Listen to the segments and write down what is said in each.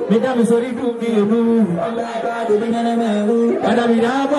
Madame sorry to be a move. Madame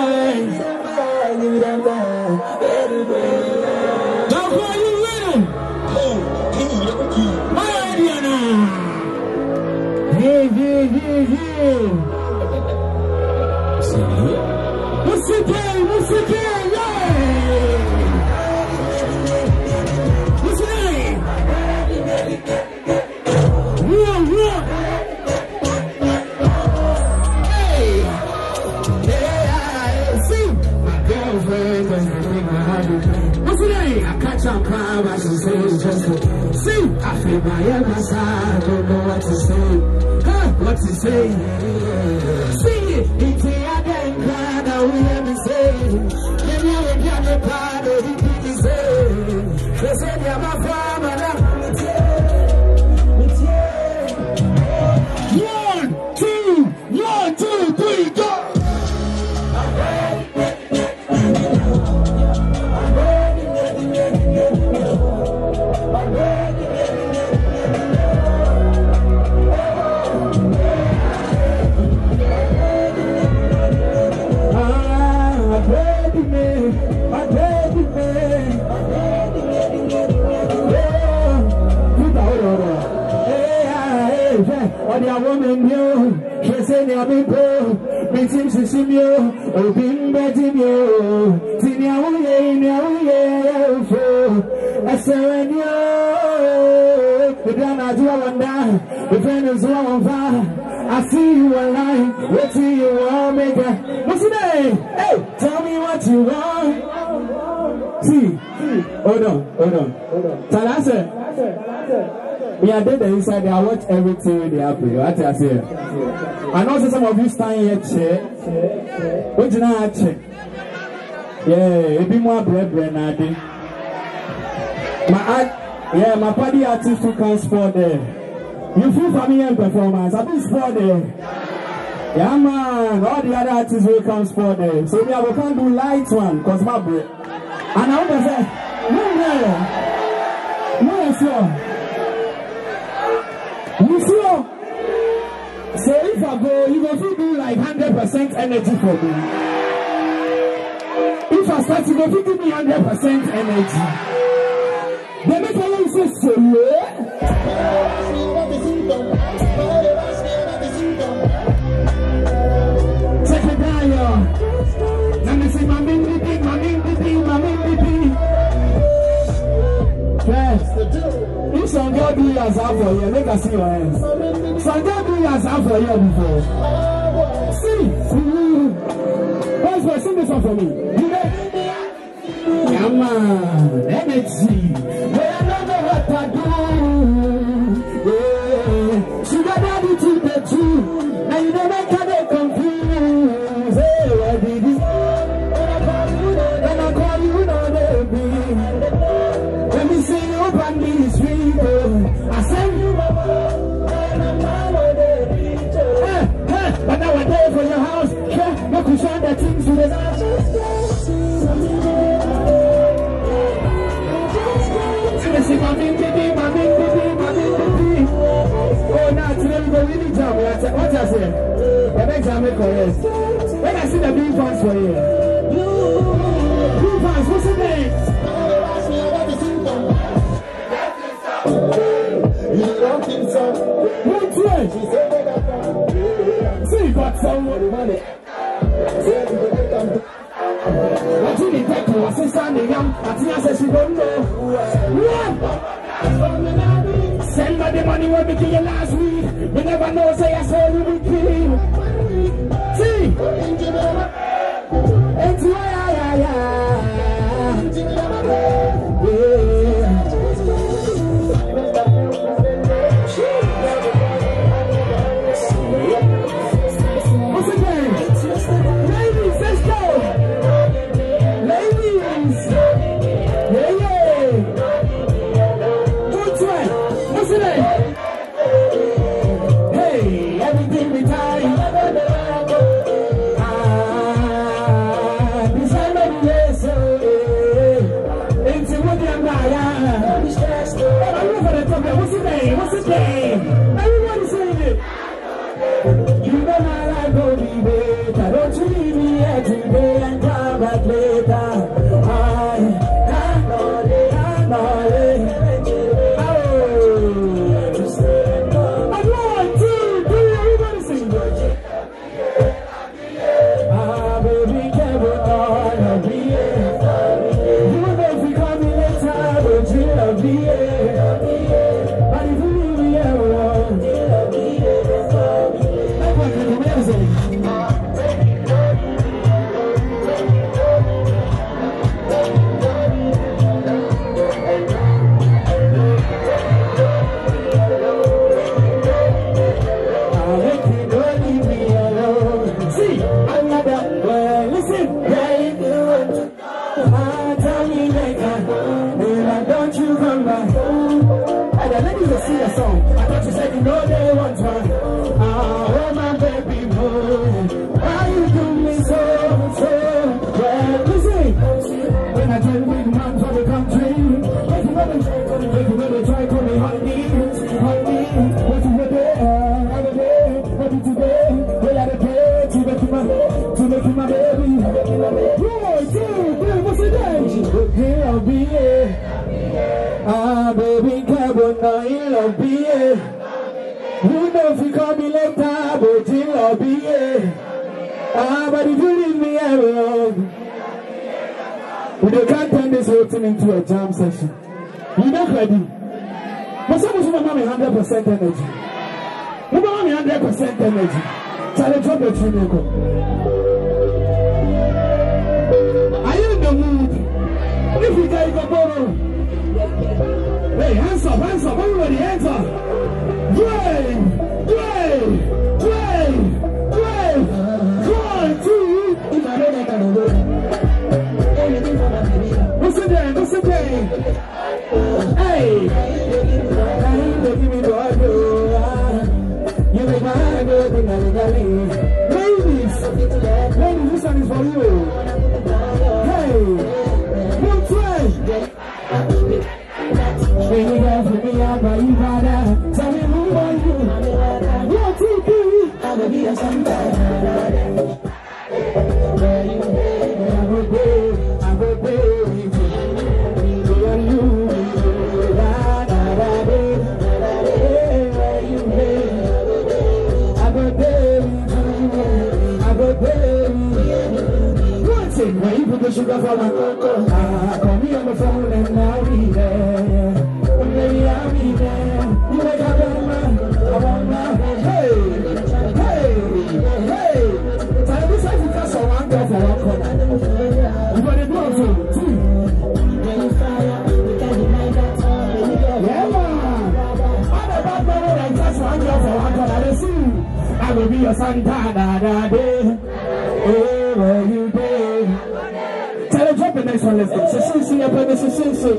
see, I feel my other side, don't know what to say. What to say? See it, it's a damn crowd, now we have to say. Give me a piano part of the people say. They say they're my farmer, and I'm 1, 2, 3, go! Woman, you, she said, I'm in poor, but seems to see you, or being better, you, see, now, I said, you, but then I do one down, the friend is one fire. I see you alive, what do you want, make it? What's your name? Hey, tell me what you want. See, hold on. Talasa. We are dead inside there. I watch everything they happen. What I say? I know some of you stand here, check. What do you check? Yeah, it be more bread, my party artist who can sport there. You feel familiar performance. I do sport there. Yeah, man. All the other artists will come sport there. So we can't do light one, cause my bread. And I want to say, no, sir. You sure? So if I go, you go to do like 100% energy for me. If I start, you go to give me 100% energy. They make a little say so check it out, yo. Let me see my ming. Yes. If some girl do you as half for you, make us see your hands. Some girl do you as half for you before. See. Sing this one for me. You know? Yeah, man. Energy. They don't know what I do. Yeah. Sugar daddy to the truth. Now you don't make her confused. Hey, what did you? When I call you, know they be. Let me see you up on these streets. I send you my mom. And I'm not on the beach. Hey, but now I'm there for your house. Yeah, you can show the things to the house. Oh, now today we go really jam. What I say? The next time we correct. When I see the blue fans for you. Blue fans, what's the name? What's it? See, got some money. What you need to do is standing up. I think I said she don't know. Send me the money when we kill you last week. You never know, say I saw you with you. See? It's what's again? Ladies, let's go. Ladies. What's the name? Hey, everything be time. You know my life will be better. Don't you leave me here today and come back later. I know it. Baby, come on, I'll be here. You know if you call me later, but you'll be here. But if you leave me alone, we can't turn this whole thing into a jam session. You're not ready. But some of you want me 100% energy. You want me 100% energy. Challenge drop the tune. Are you in the mood? If you can go borrow. Hey, hands up, everybody, hands up. Wave. 1, 2. What's the day? Hey, give me the audio. You make my good thing, ladies, this one is for you. Hey, one try. Baby girl, put me up, but you gotta tell me who are you? 1, 2, 3. I'm gonna be a somebody. Where you I will be with you. Where you I will be with you. When you put the sugar for my cocoa, call me on the phone and I'll be there. Baby, I'll be there. You wake up on my, hey. Tell me something that's so one girl for one corner. You got it wrong too. Yeah, man. I'm a bad man and just one girl for one corner. I will be your Santana day. Oh, where you day. Tell her drop the next one, let's go. Sissy, I play the Sissy.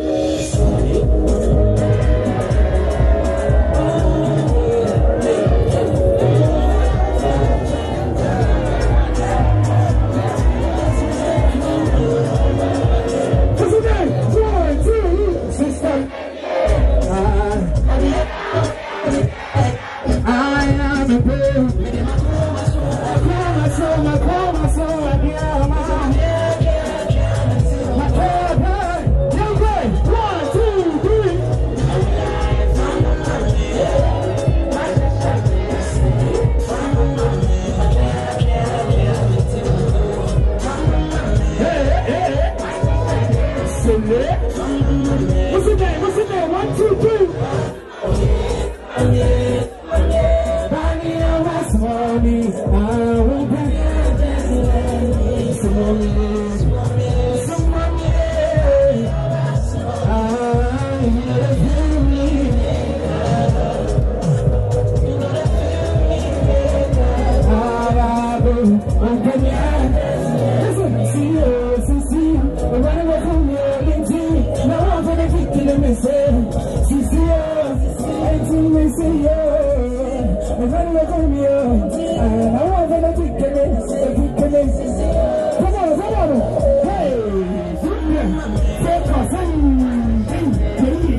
What's the name? 1, 2, 3.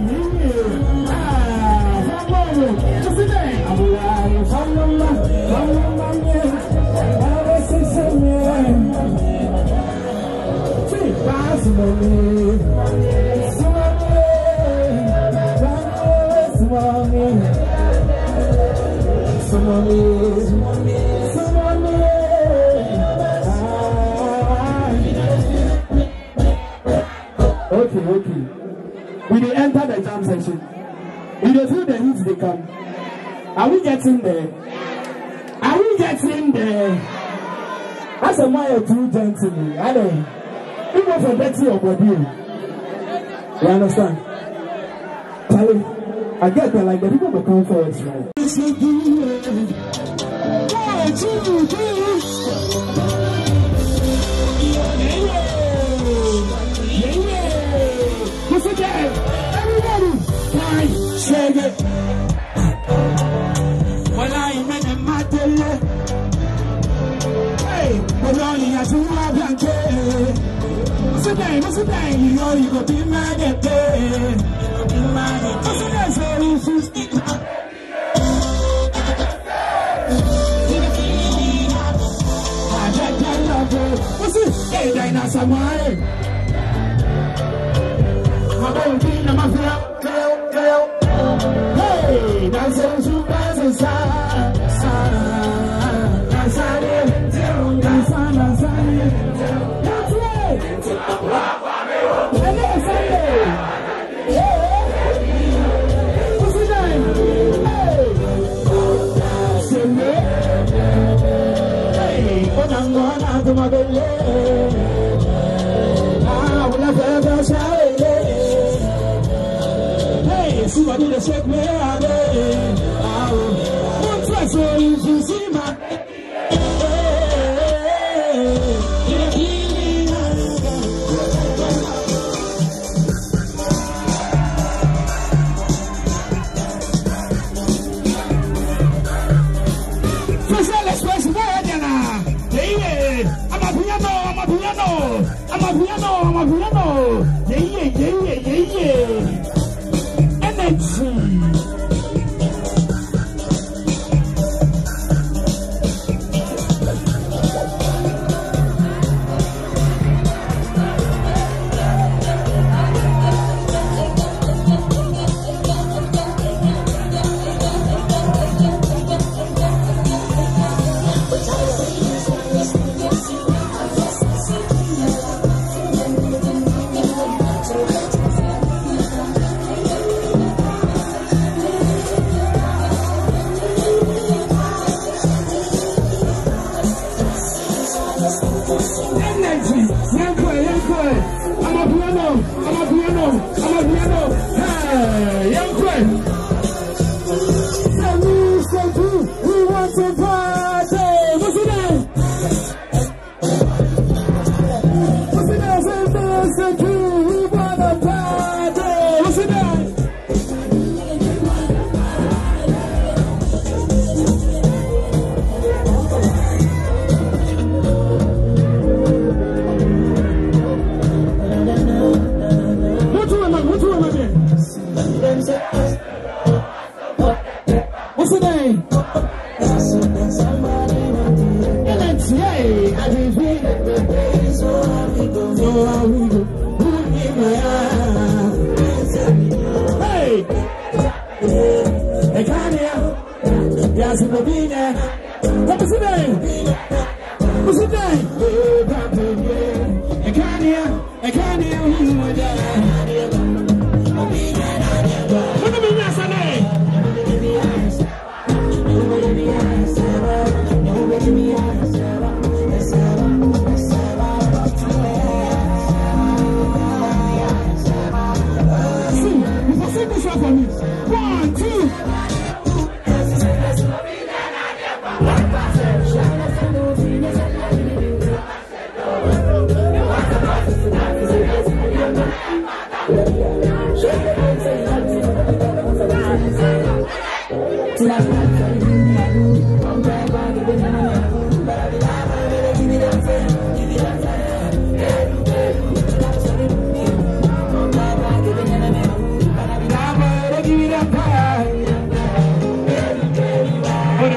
Hey, Okay. We dey enter the jam session. We dey feel the heat they come. Are we getting there? Are we getting there? As a man, too gentle. I don't. People for dirty your body. You understand? Charlie, I get that like the people will come forward. Right? Everybody, fine, shake it. Well, I am in my delay. Hey, but only as you have done. What's the day? You know you go be mad at day. What's the day? So if you stick up. What's it? Hey, dinosaur, man. Hey, that's a super somebody to shake me out. One try so you see my. Special expression, I'm a piano.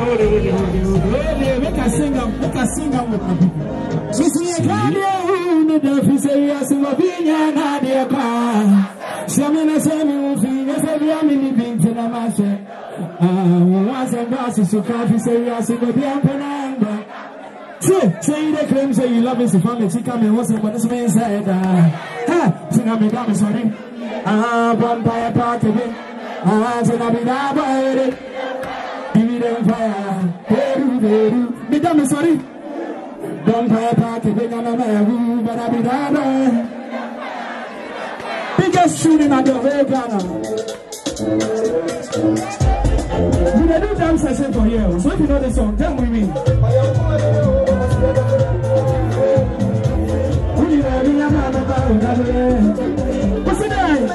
Make I sing with my people. the Duffy say yes, I'm a being Nadia car. Samina Samuel Phoenix, every amini being to the master. Once and glasses so coffee say yes, I'm a being Penanga. Say the claim say you love his family, she come and wasn't what this man said. Sing up me down, sorry. Vampire party, sing up me down, give me them fire. Me down, sorry. Vampire party, big on the man, but I be down. Biggest shooting at the whole Ghana. We don't do dance session for you. So if you know the song, tell me. What's the name?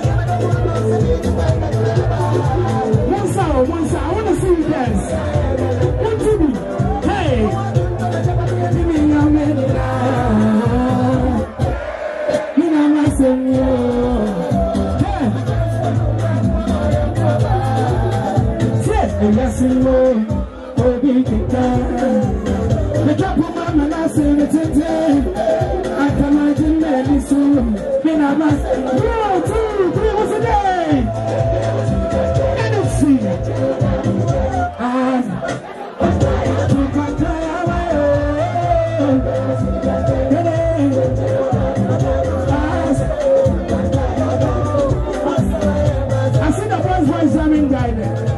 One sound. I want to see you dance. One, two, hey. Yes, you know, oh, be the drop of my man, I say the today. I can imagine many soon. Then I must 1, 2, 3, what's the name? NFC. I see the first voice jamming guy there.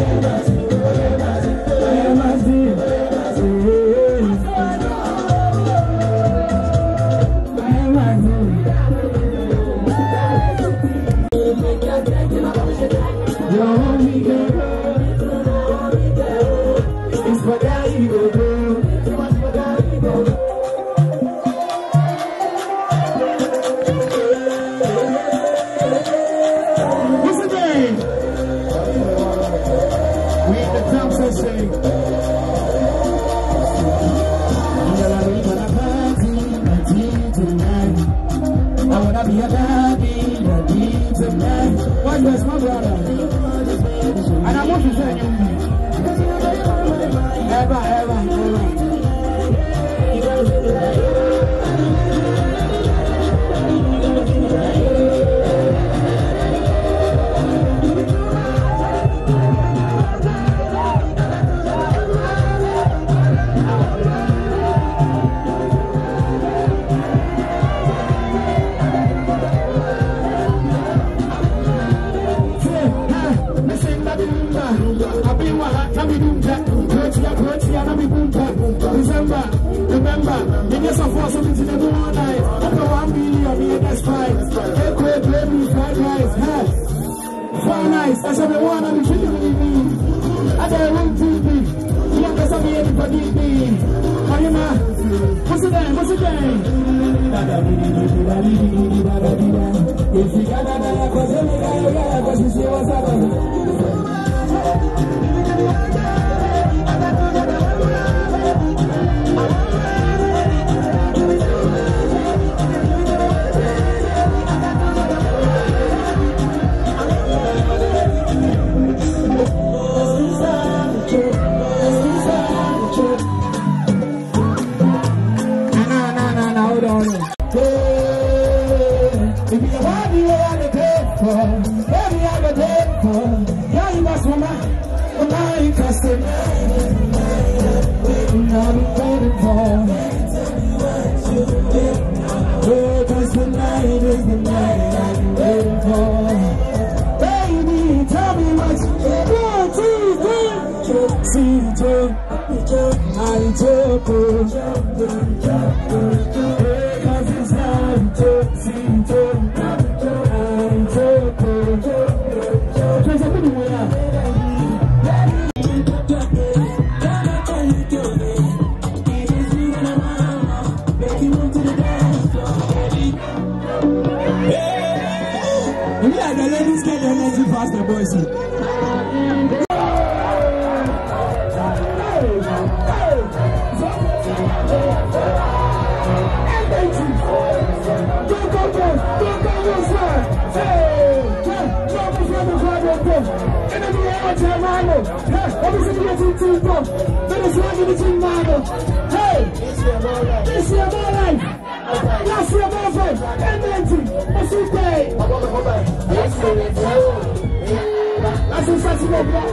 Where's my brother? And I want to tell you, ever. Remember, the next of us something to the one night. After 1 million, the next fight. Take away, baby, fried rice. Fine nice. I said the one and the three with me. I said one, 2, 3. You don't get anybody with me. Marima, what's the name? What's the name? If you got that, because you see what's happening. Hey! This year more life. Last year more fun. M90. What's it day? That's a sensible block.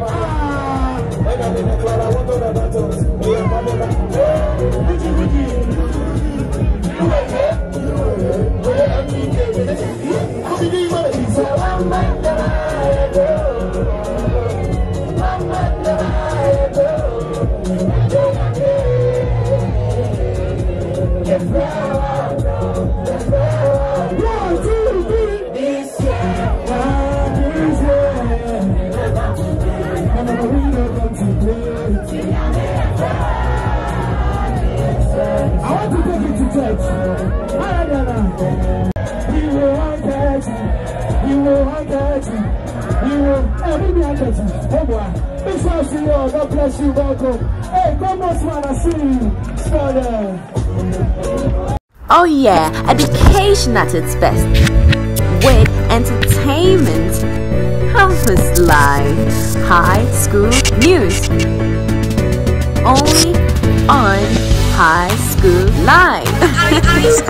I want to take you to church. You will get it. You will get it. You will. Hey, maybe I get it. Hey, boy. Big shout to you all. God bless you. Welcome. Hey, come on, man. I see you. Oh yeah, education at its best. With entertainment, campus life, high school news. Only on High School Live.